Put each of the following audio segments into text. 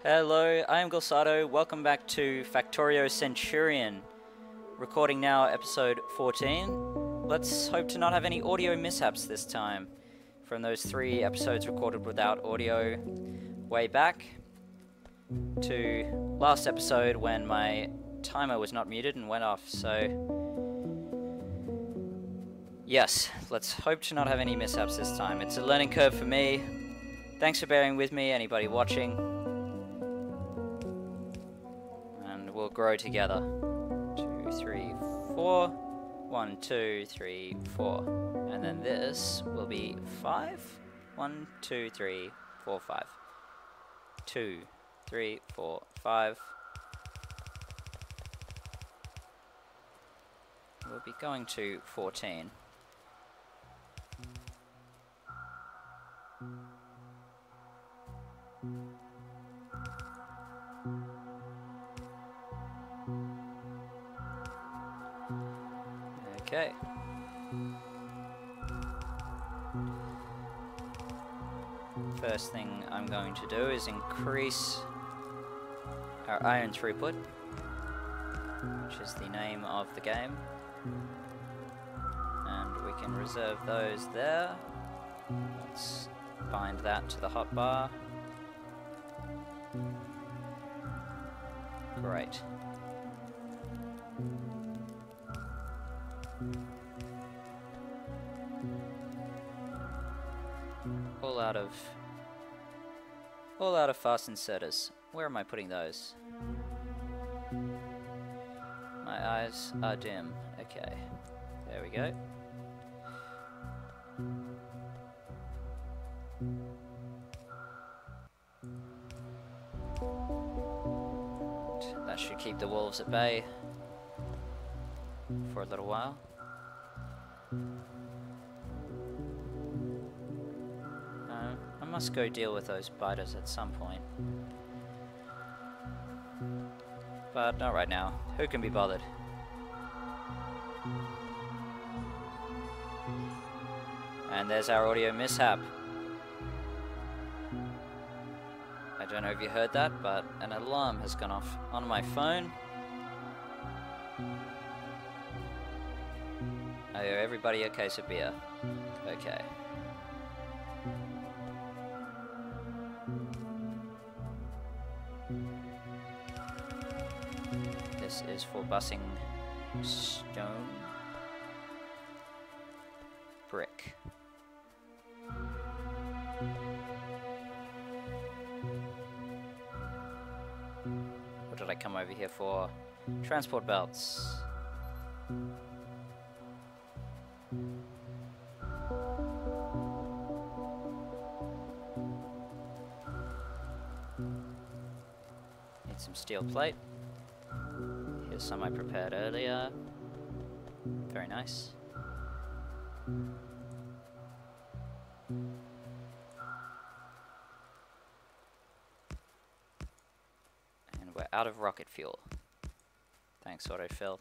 Hello, I am Gulsado. Welcome back to Factorio Centurion. Recording now, episode 14. Let's hope to not have any audio mishaps this time. From those 3 episodes recorded without audio way back to last episode when my timer was not muted and went off, so yes, let's hope to not have any mishaps this time. It's a learning curve for me. Thanks for bearing with me, anybody watching. And we'll grow together. 2, 3, 4. 1, 2, 3, 4. And then this will be 5. 1, 2, 3, 4, 5. 2, 3, 4, 5. We'll be going to 14. Okay. First thing I'm going to do is increase our iron throughput, which is the name of the game. And we can reserve those there. Let's bind that to the hotbar. Great. All out of fast inserters. Where am I putting those? My eyes are dim. Okay. There we go. That should keep the wolves at bay for a little while. I must go deal with those biters at some point. But not right now. Who can be bothered? And there's our audio mishap. I don't know if you heard that, but an alarm has gone off on my phone. I owe everybody a case of beer. Okay. This is for busing stone, brick. What did I come over here for? Transport belts. Need some steel plate. Here's some I prepared earlier. Very nice. And we're out of rocket fuel. Thanks, autofill.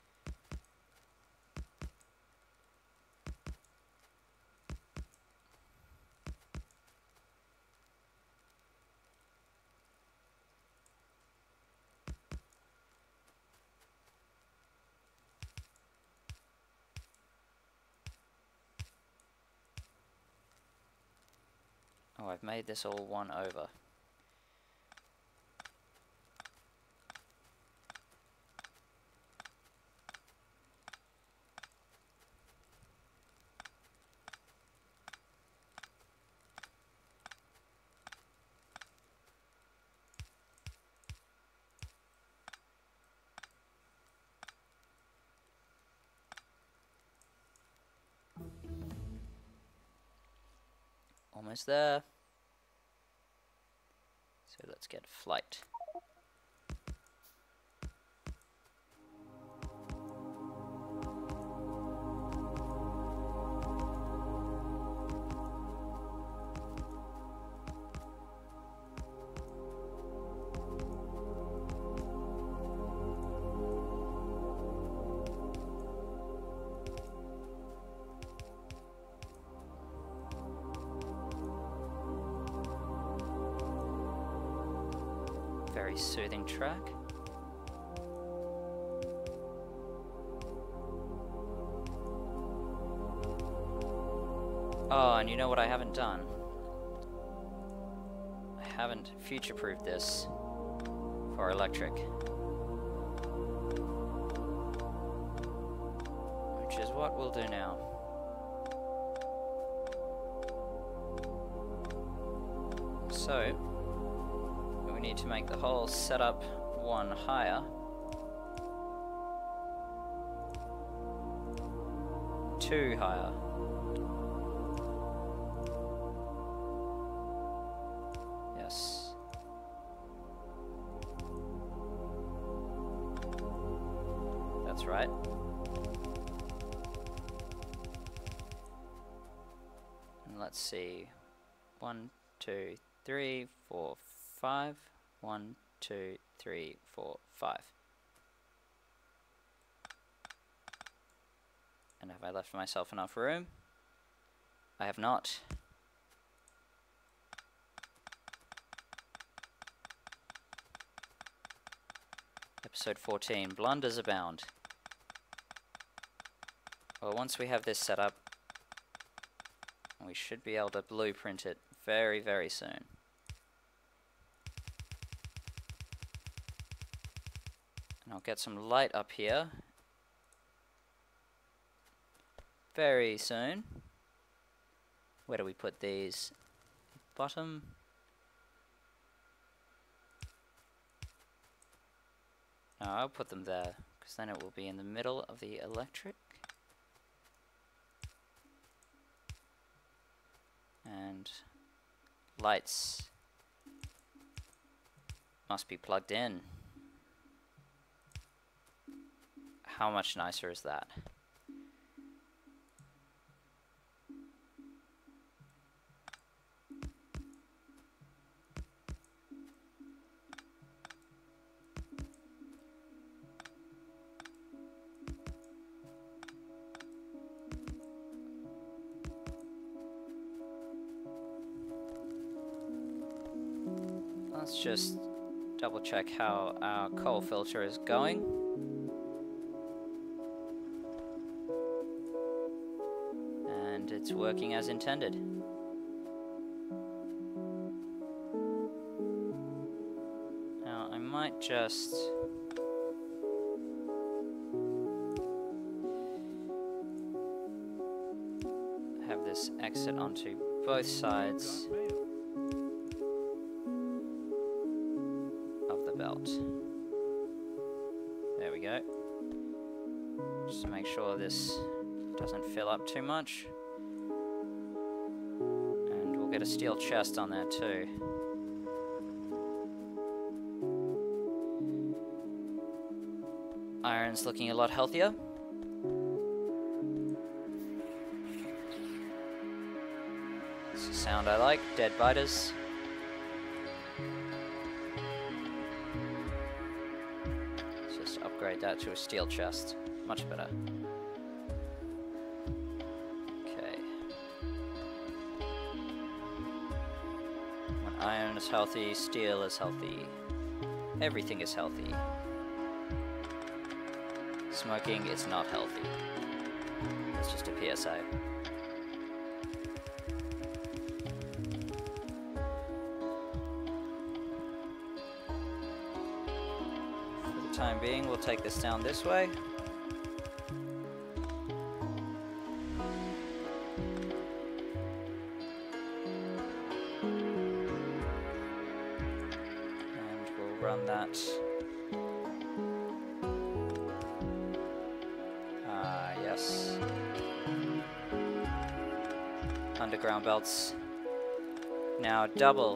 Oh, I've made this all 1 over. Almost there. So let's get flight. very soothing track. Oh, and you know what I haven't done? I haven't future-proofed this for electric. Which is what we'll do now. So, we need to make the whole setup one higher. Two higher. Yes. That's right. And let's see. 1, 2, 3, 4, 5. 1, 2, 3, 4, 5. And have I left myself enough room? I have not. Episode 14, blunders abound. Well, once we have this set up, we should be able to blueprint it very, very soon. And I'll get some light up here very soon. Where do we put these? Bottom. No, I'll put them there, because then it will be in the middle of the electric. And lights must be plugged in. How much nicer is that? Let's just double check how our coal filter is going. And it's working as intended. Now I might just have this exit onto both sides belt. There we go. Just to make sure this doesn't fill up too much. And we'll get a steel chest on there too. Iron's looking a lot healthier. It's a sound I like, dead biters. Upgrade that to a steel chest. Much better. Okay. When iron is healthy, steel is healthy. Everything is healthy. Smoking is not healthy. It's just a PSA. Time being, we'll take this down this way. And we'll run that. Yes. Underground belts. Now double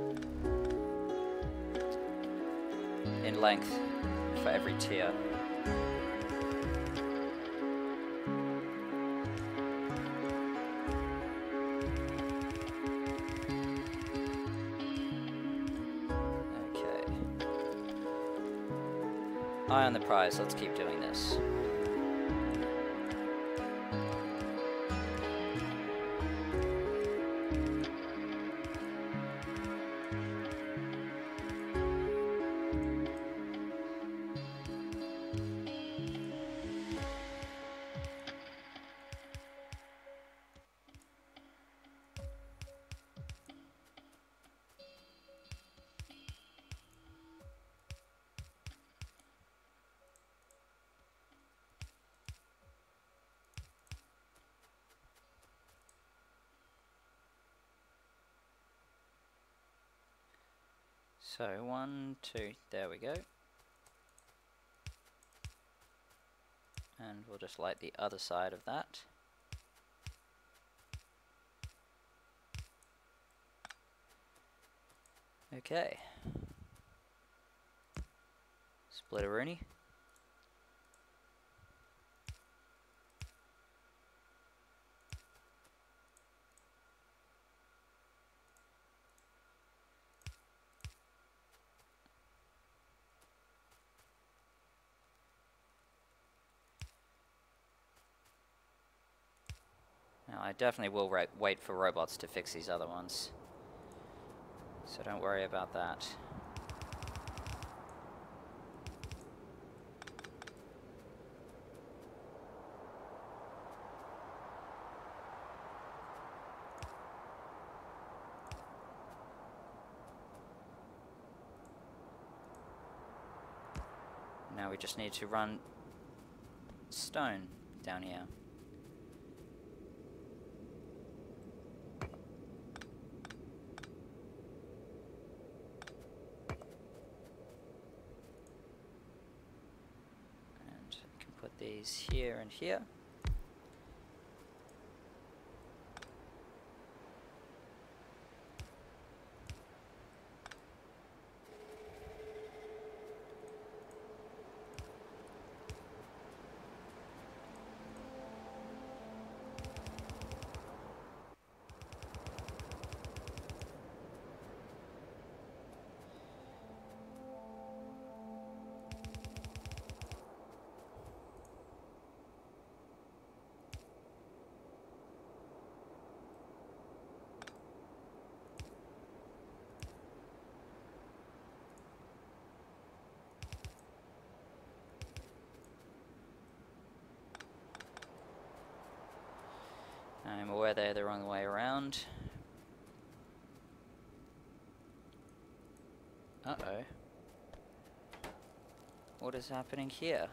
in length for every tier. Okay. Eye on the prize, let's keep doing this. So 1, 2, there we go. And we'll just light the other side of that. Okay. Splitteroonie. Now I definitely will wait for robots to fix these other ones. So don't worry about that. Now we just need to run stone down here. And we can put these here and here. I'm aware they're the wrong way around. Uh-oh. What is happening here?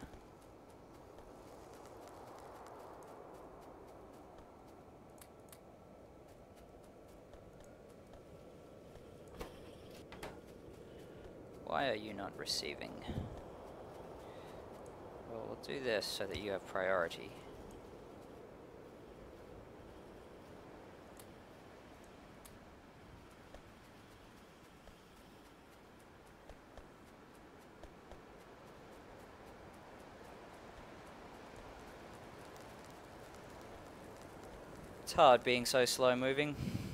Why are you not receiving? Well, we'll do this so that you have priority. It's hard being so slow moving.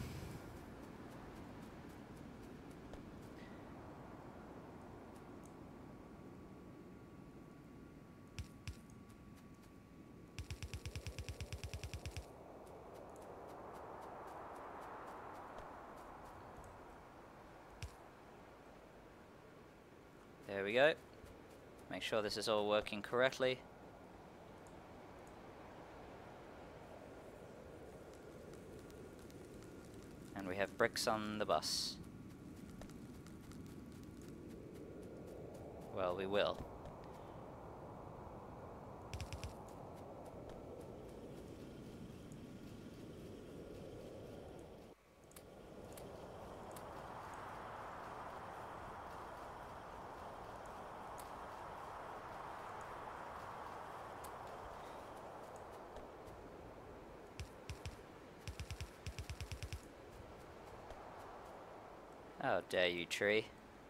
There we go. Make sure this is all working correctly. And we have bricks on the bus. Well, we will. How dare you, tree.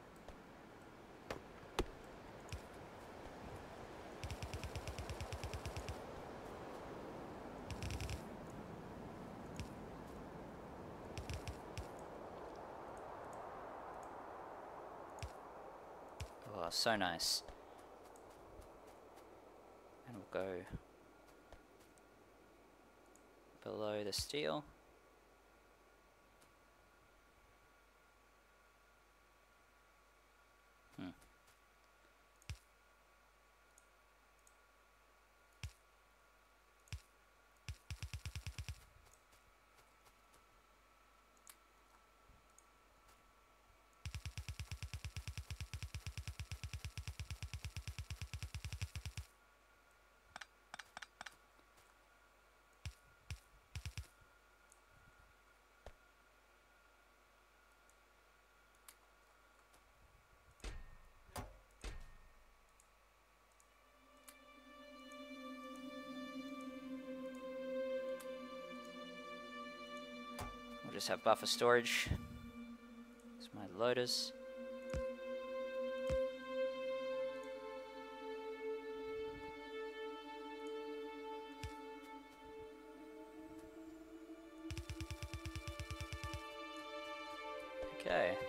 Oh, so nice. And we'll go below the steel. just have buffer storage. It's my loaders. Okay.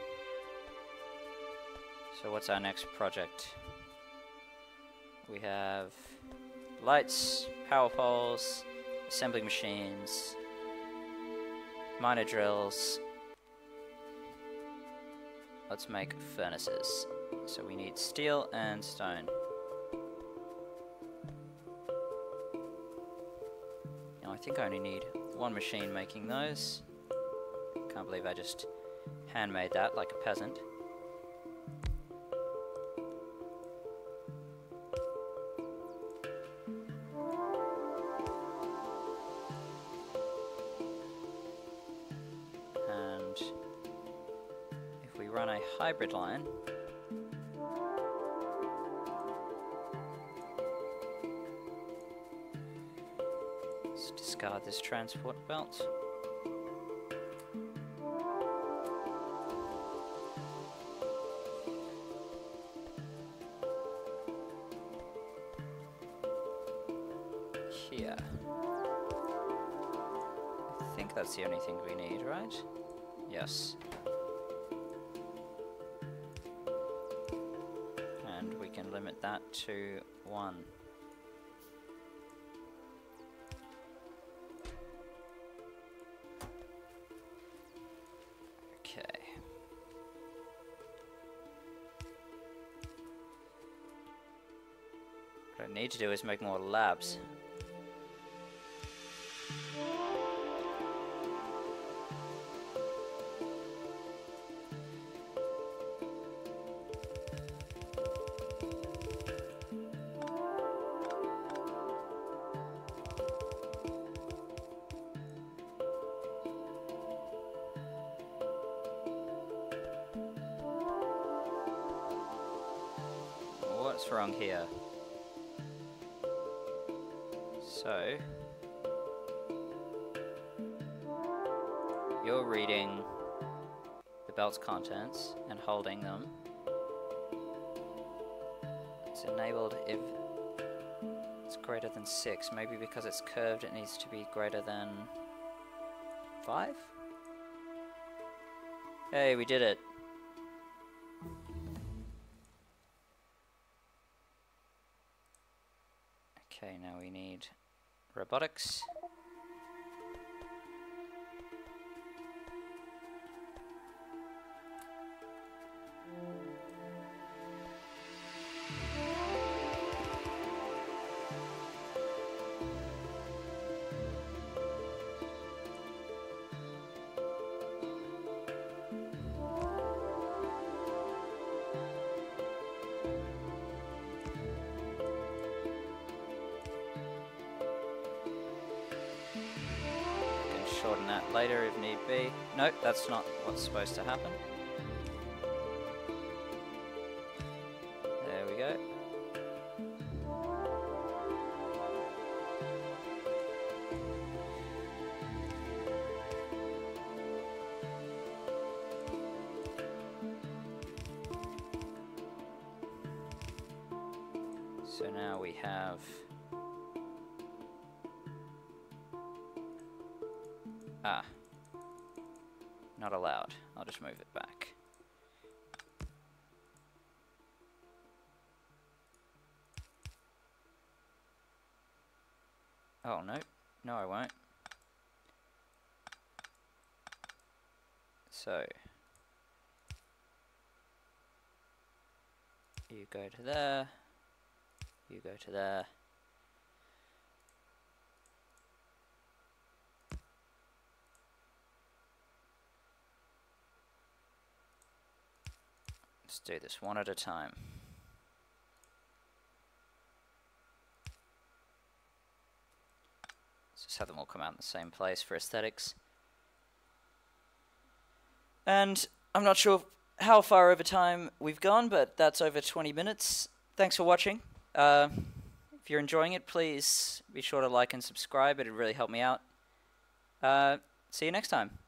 So what's our next project? We have lights, power poles, assembly machines, miner drills. Let's make furnaces. So we need steel and stone. Now I think I only need one machine making those. Can't believe I just handmade that like a peasant. And if we run a hybrid line, let's discard this transport belt. Here. I think that's the only thing we need, right? Yes. And we can limit that to 1. Okay. What I need to do is make more labs. What's wrong here? So, you're reading the belt's contents and holding them. It's enabled if it's greater than 6. Maybe because it's curved it needs to be greater than 5? Hey, we did it. Okay, now we need robotics. Shorten that later if need be. Nope, that's not what's supposed to happen. There we go. So now we have not allowed. I'll just move it back. Oh, no. No, I won't. So, you go to there, you go to there. Let's do this one at a time. Let's just have them all come out in the same place for aesthetics. And I'm not sure how far over time we've gone, but that's over 20 minutes. Thanks for watching. If you're enjoying it, please be sure to like and subscribe. It'd really help me out. See you next time.